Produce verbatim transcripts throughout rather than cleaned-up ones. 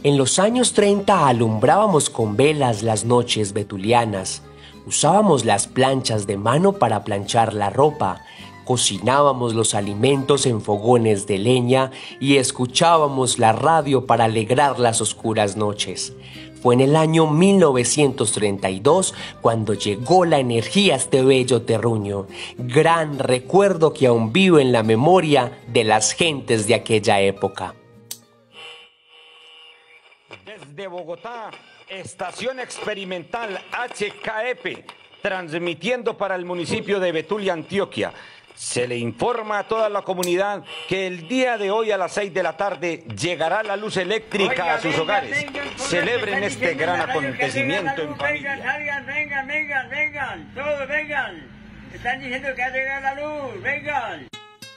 En los años treinta alumbrábamos con velas las noches betulianas, usábamos las planchas de mano para planchar la ropa, cocinábamos los alimentos en fogones de leña y escuchábamos la radio para alegrar las oscuras noches. Fue en el año mil novecientos treinta y dos cuando llegó la energía a este bello terruño, gran recuerdo que aún vive en la memoria de las gentes de aquella época. Desde Bogotá, Estación Experimental H K E P, transmitiendo para el municipio de Betulia, Antioquia. Se le informa a toda la comunidad que el día de hoy a las seis de la tarde llegará la luz eléctrica Oiga, a sus vengan, hogares. Vengan, Celebren este gran acontecimiento en familia. Vengan, vengan, vengan, vengan, todos vengan. Están diciendo que ha llegado la luz, vengan.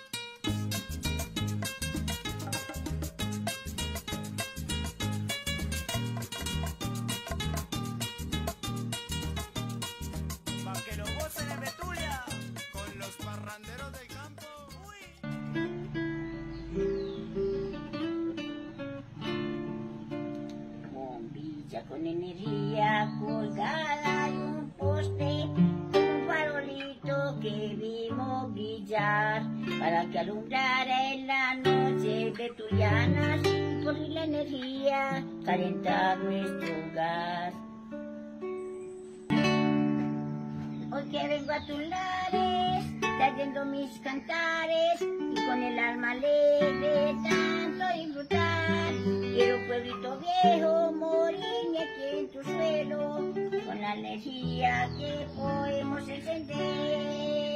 Con energía colgada en un poste, un farolito que vimos brillar, para que alumbrara en la noche betulianas y por la energía calentar nuestro hogar. Hoy que vengo a tus lares, trayendo mis cantares, y con el alma alegre tanto disfrutar. Quiero pueblito viejo, morirme aquí en tu suelo, con la energía que podemos encender.